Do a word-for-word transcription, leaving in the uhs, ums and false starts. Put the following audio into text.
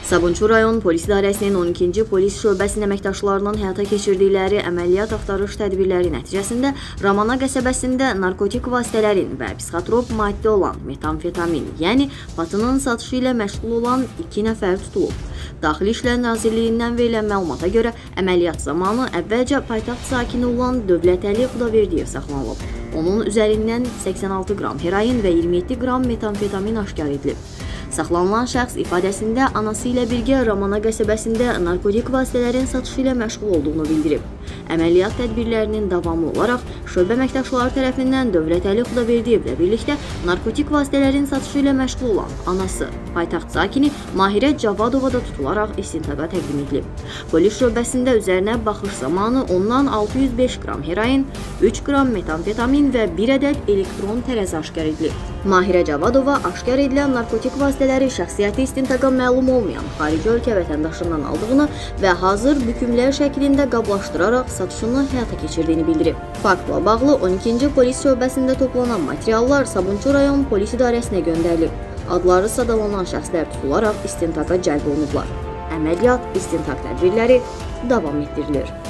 Sabunçu rayon Polis İdarəsinin on ikinci Polis Şöbəsinin əməkdaşlarının həyata keçirdikləri əməliyyat axtarış tədbirləri nəticəsində Ramana qəsəbəsində narkotik vasitələrin və psixotrop maddə olan metamfetamin, yəni patının satışı ilə məşğul olan iki nəfər tutulub. Daxili İşlər Nazirliyindən verilən məlumata görə əməliyyat zamanı əvvəlcə paytaxt sakini olan Dövlətəli Xudaverdiyev saxlanılıb. Onun üzərindən səksən altı qram heroin və iyirmi yeddi qram metamfetamin aşkar edilib. Saxlanılan şəxs ifadəsində anası ilə birgə Ramana qəsəbəsində narkotik vasitələrin satışı ilə məşğul olduğunu bildirib. Əməliyyat tədbirlərinin davamı olaraq şöbə əməkdaşları tərəfindən Dövlətəli Xudaverdiyevlə birlikdə narkotik vasitələrin satışı ilə məşğul olan anası, paytaxt sakini Mahirə Cavadova da tutularaq istintaqa təqdim edilib. Polis şöbəsində üzərinə baxış zamanı ondan altı yüz beş qram heroin, üç qram metamfetamin və bir ədəd elektron tərəzi aşkar edilib. Mahirə Cavadova aşkar edilən narkotik vasitələri şəxsiyyəti istintaqa məlum olmayan xarici ölkə vətəndaşından aldığını və hazır bükümlər şəklində qablaşdıraraq satışını həyata keçirdiyini bildirib. Faktla bağlı on ikinci Polis Şöbəsində toplanan materiallar Sabunçu rayon Polis İdarəsinə göndərilib. Adları sadalanan şəxslər tutularaq istintaqa cəlb olunublar. Əməliyyat, istintaq tədbirləri davam etdirilir.